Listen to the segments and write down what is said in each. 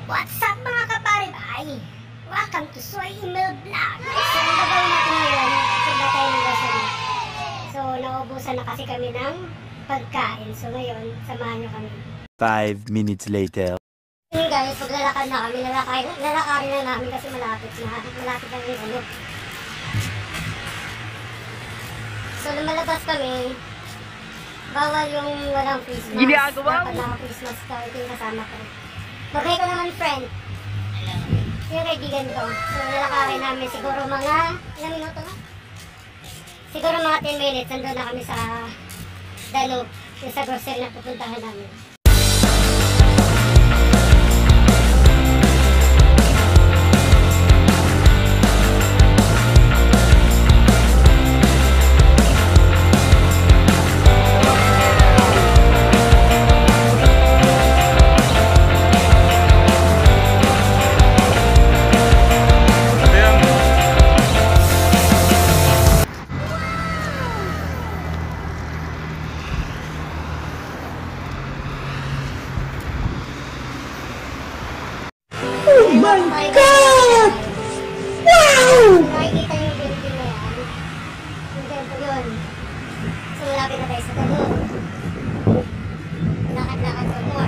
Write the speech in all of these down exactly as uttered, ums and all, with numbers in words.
What's up mga kaparibay? Welcome to Soy Email Vlog. So ang gagawin natin ngayon, punta tayo ng grocery. So naubusan na kasi kami ng pagkain. So ngayon, samahan nyo kami. Five minutes later. Yun guys, maglalakad na kami. Lalakarin, lalakarin na namin kasi malapit na. Malapit na yung ano. So lumalabas kami. Bawal yung walang face mask. Ginagawa mo? Dapat naka-face mask ka. Ito yung kasama ko. Bagay ko naman friend. Yung kaibigan ko. So lalakarin namin siguro mga ilang minuto na? Siguro mga ten minutes. Nandun na kami sa Danube. Yung sa grocery na pupuntahan namin. Oh my God! Wow! Nakikita yung building na yan. Yung temple yun. So malapit na tayo sa Danube. Lakad-lakad for more.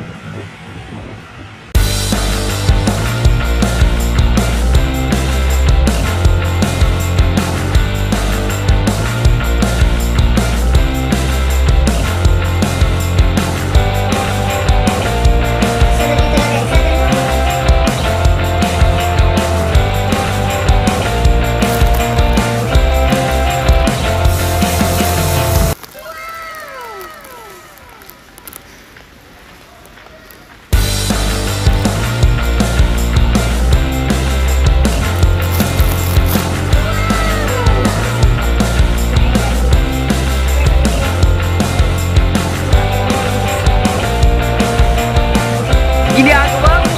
Ginagawa mo?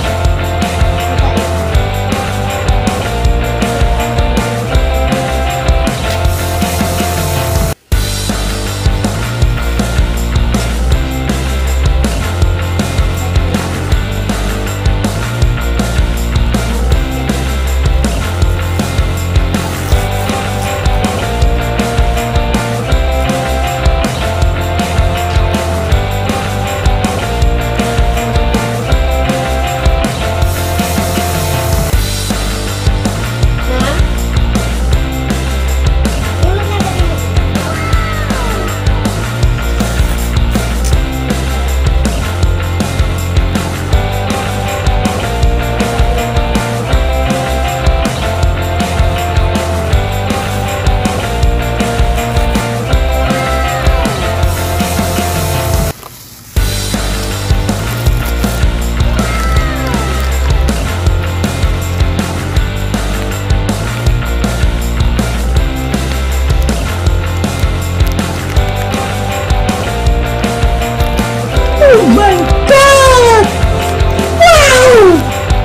Oh my God! Wow!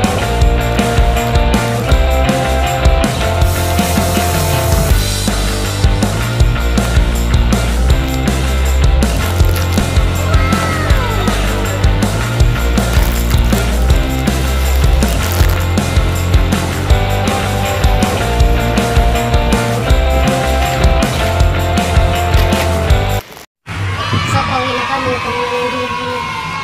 So pauwi na kami. Ito na yung building.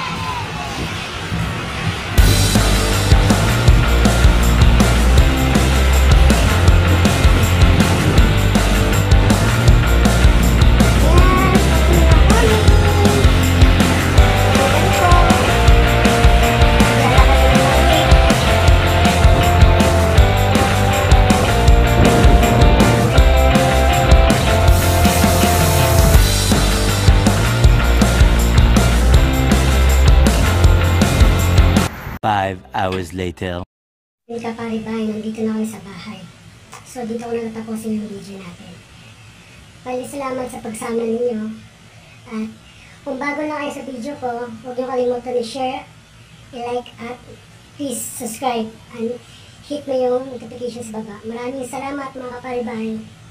Five hours later. Hindi ka paribay, nandito na kami sa bahay. So dito ko na natapusin yung video natin. Bali salamat sa pagsama ninyo. At kung bago na kayo sa video ko, huwag niyo kalimutan i-share, i-like at please subscribe and hit mo yung notification sa baba. Maraming salamat mga kaparibay.